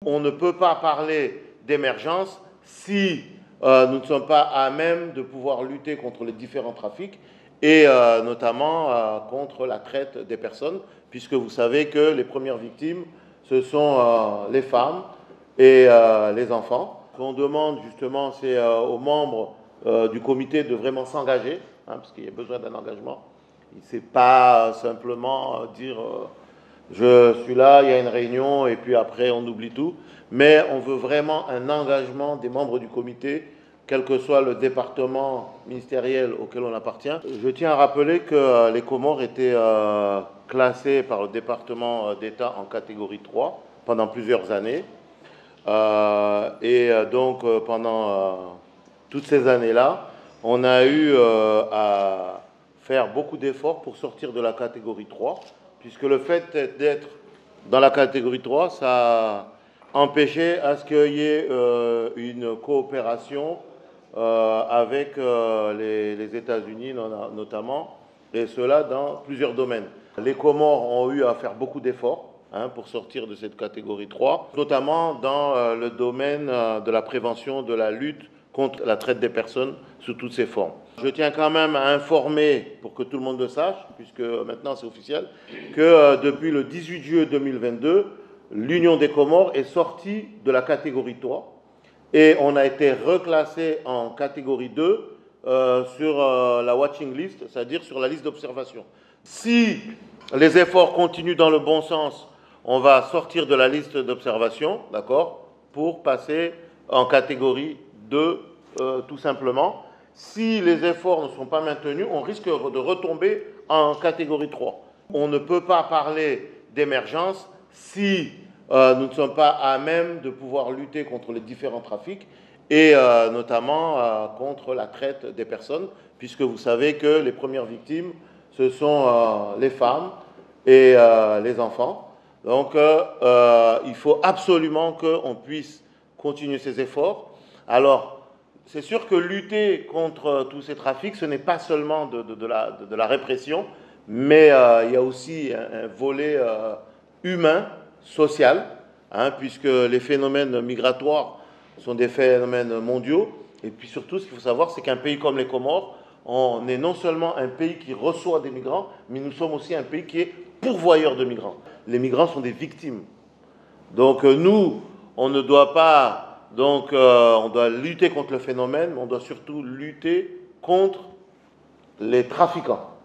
On ne peut pas parler d'émergence si nous ne sommes pas à même de pouvoir lutter contre les différents trafics et notamment contre la traite des personnes, puisque vous savez que les premières victimes, ce sont les femmes et les enfants. Ce qu'on demande justement, c'est aux membres du comité de vraiment s'engager, parce qu'il y a besoin d'un engagement. C'est pas simplement dire je suis là, il y a une réunion et puis après on oublie tout. Mais on veut vraiment un engagement des membres du comité, quel que soit le département ministériel auquel on appartient. Je tiens à rappeler que les Comores étaient classés par le département d'État en catégorie 3 pendant plusieurs années. Donc pendant toutes ces années-là, on a eu à faire beaucoup d'efforts pour sortir de la catégorie 3, puisque le fait d'être dans la catégorie 3, ça empêchait à ce qu'il y ait une coopération avec les États-Unis notamment, et cela dans plusieurs domaines. Les Comores ont eu à faire beaucoup d'efforts pour sortir de cette catégorie 3, notamment dans le domaine de la prévention, de la lutte contre la traite des personnes sous toutes ses formes. Je tiens quand même à informer, pour que tout le monde le sache, puisque maintenant c'est officiel, que depuis le 18 juillet 2022, l'Union des Comores est sortie de la catégorie 3 et on a été reclassé en catégorie 2 sur la watching list, c'est-à-dire sur la liste d'observation. Si les efforts continuent dans le bon sens, on va sortir de la liste d'observation, d'accord, pour passer en catégorie 2 tout simplement. Si les efforts ne sont pas maintenus, on risque de retomber en catégorie 3. On ne peut pas parler d'émergence si nous ne sommes pas à même de pouvoir lutter contre les différents trafics et notamment contre la traite des personnes, puisque vous savez que les premières victimes, ce sont les femmes et les enfants. Donc il faut absolument qu'on puisse continuer ces efforts. Alors, c'est sûr que lutter contre tous ces trafics, ce n'est pas seulement de la répression, mais il y a aussi un volet humain, social, puisque les phénomènes migratoires sont des phénomènes mondiaux. Et puis surtout, ce qu'il faut savoir, c'est qu'un pays comme les Comores, on est non seulement un pays qui reçoit des migrants, mais nous sommes aussi un pays qui est pourvoyeur de migrants. Les migrants sont des victimes. Donc nous, on ne doit pas... Donc, on doit lutter contre le phénomène, mais on doit surtout lutter contre les trafiquants.